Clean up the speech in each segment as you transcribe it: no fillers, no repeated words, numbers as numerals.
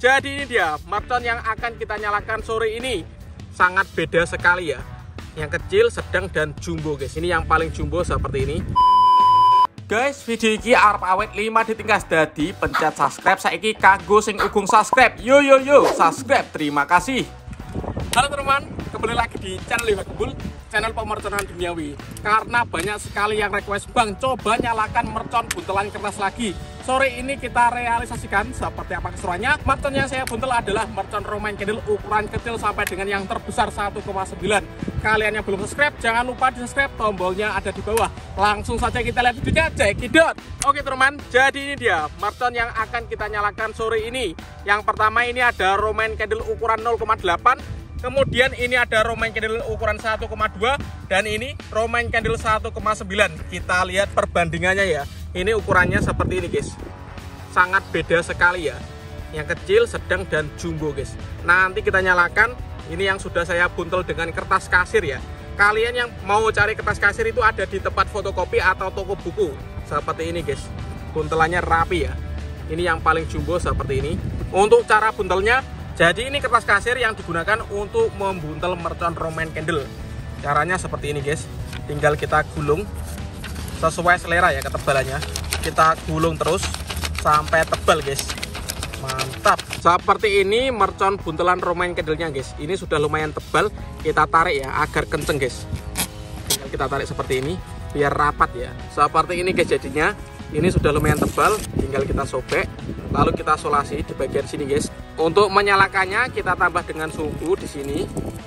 jadi ini dia mercon yang akan kita nyalakan sore ini. Sangat beda sekali ya. Yang kecil, sedang, dan jumbo guys. Ini yang paling jumbo seperti ini. Guys, video ini arep awet 5 ditingkas dadi pencet subscribe saiki kanggo sing ugung subscribe. Yo subscribe. Terima kasih. Halo teman, kembali lagi di channel Liwat Kebul, channel pemerconan duniawi. Karena banyak sekali yang request, Bang, coba nyalakan mercon buntelan kertas lagi. Sore ini kita realisasikan seperti apa keseruannya. Mercon yang saya buntel adalah mercon Romain Candle ukuran kecil sampai dengan yang terbesar 1,9. Kalian yang belum subscribe, jangan lupa di subscribe, tombolnya ada di bawah. Langsung saja kita lihat videonya, cekidot. Oke teman, jadi ini dia mercon yang akan kita nyalakan sore ini. Yang pertama ini ada Romain Candle ukuran 0,8. Kemudian ini ada Romain Candle ukuran 1,2 dan ini Romain Candle 1,9. Kita lihat perbandingannya ya. Ini ukurannya seperti ini guys. Sangat beda sekali ya. Yang kecil, sedang, dan jumbo guys. Nanti kita nyalakan. Ini yang sudah saya buntel dengan kertas kasir ya. Kalian yang mau cari kertas kasir itu ada di tempat fotokopi atau toko buku. Seperti ini guys. Buntelannya rapi ya. Ini yang paling jumbo seperti ini. Untuk cara buntelnya, jadi ini kertas kasir yang digunakan untuk membuntel mercon Romain Candle. Caranya seperti ini guys. Tinggal kita gulung sesuai selera ya ketebalannya. Kita gulung terus sampai tebal guys. Mantap. Seperti ini mercon buntelan Romain Candle-nya guys. Ini sudah lumayan tebal. Kita tarik ya agar kenceng guys. Tinggal kita tarik seperti ini biar rapat ya. Seperti ini guys jadinya. Ini sudah lumayan tebal. Tinggal kita sobek. Lalu kita solasi di bagian sini guys. Untuk menyalakannya kita tambah dengan sumbu di sini.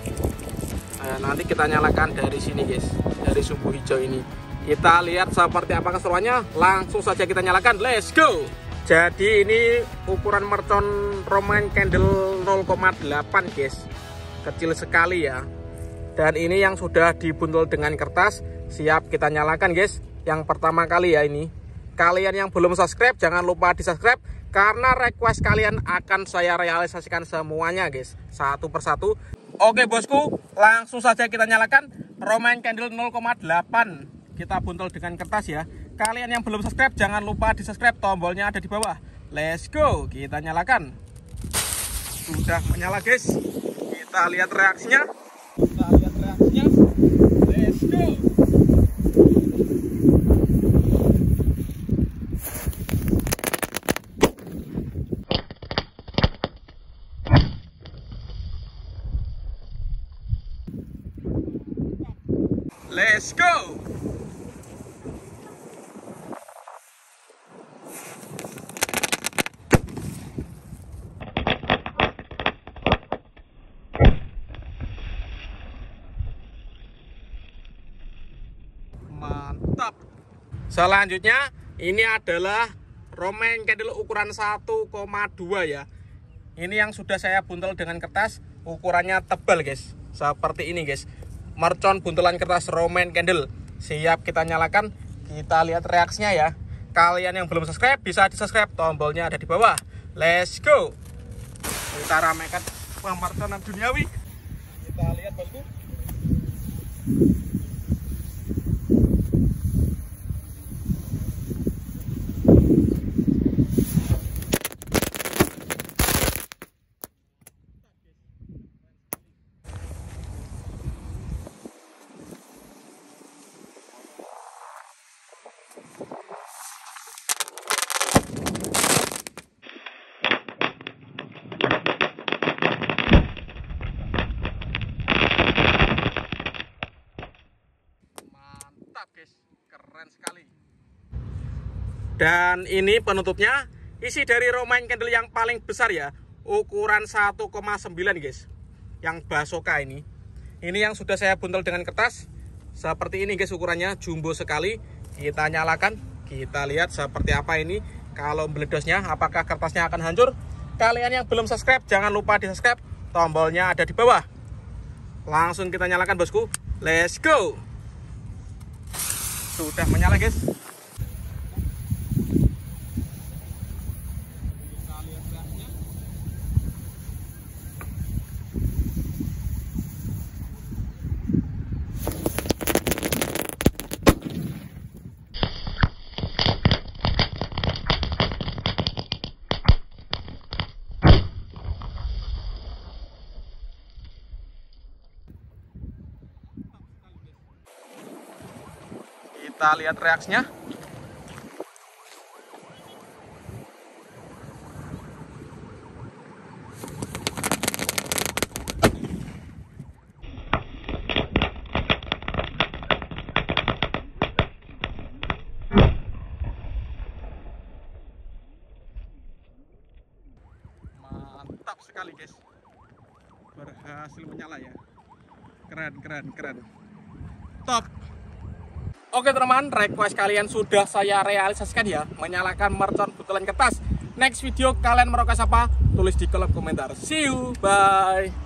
Nanti kita nyalakan dari sini guys. Dari sumbu hijau ini. Kita lihat seperti apa keseruannya. Langsung saja kita nyalakan. Let's go. Jadi ini ukuran mercon Romain Candle 0,8 guys. Kecil sekali ya. Dan ini yang sudah dibuntel dengan kertas. Siap kita nyalakan guys. Yang pertama kali ya ini. Kalian yang belum subscribe jangan lupa di subscribe. Karena request kalian akan saya realisasikan semuanya guys. Satu persatu. Oke bosku. Langsung saja kita nyalakan Romain Candle 0,8. Kita buntel dengan kertas ya. Kalian yang belum subscribe jangan lupa di subscribe, tombolnya ada di bawah. Let's go, kita nyalakan. Sudah menyala guys. Kita lihat reaksinya. Let's go. Let's go. Mantap. Selanjutnya ini adalah Romain Candle ukuran 1,2 ya. Ini yang sudah saya buntel dengan kertas. Ukurannya tebal guys. Seperti ini guys. Mercon buntelan kertas Romain Candle. Siap kita nyalakan. Kita lihat reaksinya ya. Kalian yang belum subscribe bisa di subscribe, tombolnya ada di bawah. Let's go. Kita ramekan pemerconan duniawi. Kita lihat bosku. Keren sekali. Dan ini penutupnya. Isi dari Romain Candle yang paling besar ya. Ukuran 1,9 guys. Yang basoka ini. Ini yang sudah saya buntel dengan kertas. Seperti ini guys ukurannya. Jumbo sekali. Kita nyalakan. Kita lihat seperti apa ini. Kalau meledosnya apakah kertasnya akan hancur. Kalian yang belum subscribe jangan lupa di subscribe. Tombolnya ada di bawah. Langsung kita nyalakan bosku. Let's go. Sudah menyala guys. Kita lihat reaksinya. Mantap sekali guys, berhasil menyala ya. Keren top. Oke teman, request kalian sudah saya realisasikan ya, menyalakan mercon butelan kertas. Next video kalian merequest apa? Tulis di kolom komentar. See you, bye.